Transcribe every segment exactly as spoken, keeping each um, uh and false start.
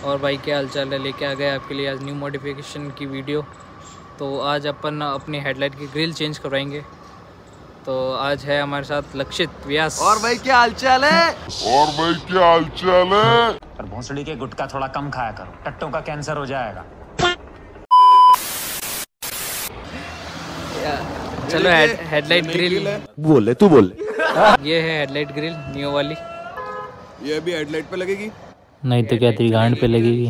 और भाई क्या हाल चाल है, लेके आ गए आपके लिए आज न्यू मॉडिफिकेशन की वीडियो। तो आज अपन अपनी हेडलाइट की ग्रिल चेंज करवाएंगे। तो आज है हमारे साथ लक्षित व्यास। और भाई क्या हाल चाल है और भाई क्या हाल चाल है। पर भोंसड़ी के गुटखा थोड़ा कम खाया करो, टट्टों का कैंसर हो जाएगा। चलो हेड, हेडलाइट ग्रिल बोले तू बोले। ये है हेडलाइट ग्रिल नियो वाली। ये भी हेडलाइट पे लगेगी? नहीं तो क्या तेरी गांड पे लगेगी।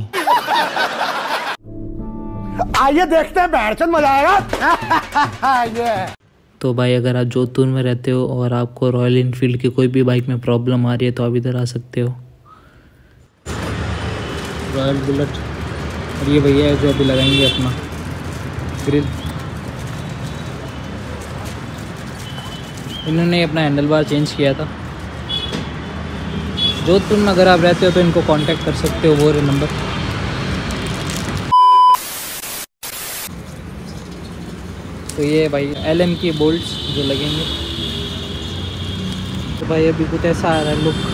आइए देखते हैं, बैठचंद मजा आएगा। ये तो भाई अगर आप जोधपुर में रहते हो और आपको रॉयल इनफील्ड की कोई भी बाइक में प्रॉब्लम आ रही है तो आप इधर आ सकते हो। Royal bullet. और ये भैया है जो अभी लगाएंगे अपना ग्रिल। इन्होंने अपना हैंडल बार चेंज किया था। जोधपुर में अगर आप रहते हो तो इनको कांटेक्ट कर सकते हो, वो रहे नंबर। तो ये भाई एल एम की बोल्ट्स जो लगेंगे। तो भाई अभी कुछ ऐसा आ रहा है लुक।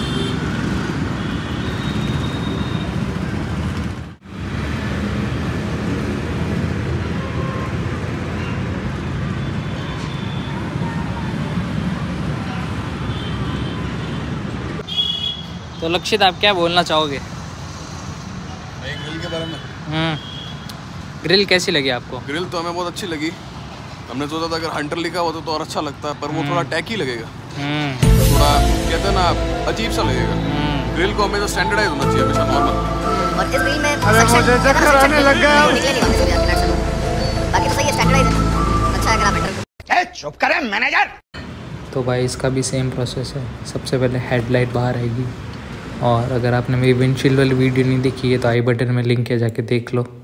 तो लक्षित आप क्या बोलना चाहोगे ग्रिल के बारे में? हम्म ग्रिल कैसी लगी आपको? ग्रिल तो हमें बहुत अच्छी लगी। हमने सोचा था अगर हंटर लिखा होता तो और अच्छा लगता, पर वो थोड़ा टैकी लगेगा। तो थोड़ा कहते हैं ना अजीब सा लगेगा। ग्रिल को हमें तो स्टैंडर्डाइज होना चाहिए, हमेशा नॉर्मल। और इस ग्रिल में अरे मुझे चक्कर आने लग गया। निकले नहीं वहां से, बाकी तो सही है, स्टैंडर्डाइज है। अच्छा है अगर आप हंटर। ए चुप करे मैनेजर। तो भाई इसका भी सेम प्रोसेस है। सबसे पहले हेडलाइट बाहर आएगी, और अगर आपने मेरी विंडशील्ड वाली वीडियो नहीं देखी है तो आई बटन में लिंक है, जाके देख लो।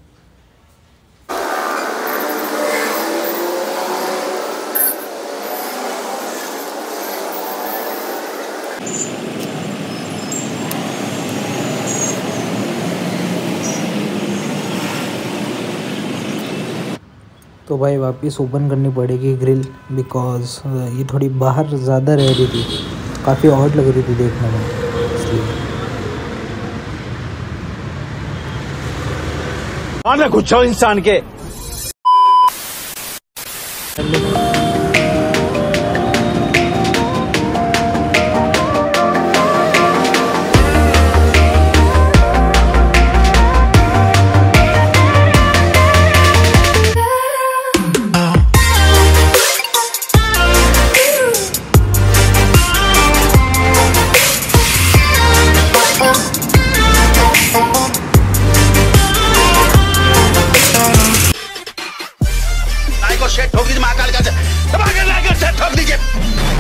तो भाई वापस ओपन करनी पड़ेगी ग्रिल, बिकॉज ये थोड़ी बाहर ज़्यादा रह रही थी, काफ़ी ऑड लग रही थी देखने में, इसलिए। आने कुछ इंसान के ठोक दीजिए, महाकाल का ठोक दीजिए।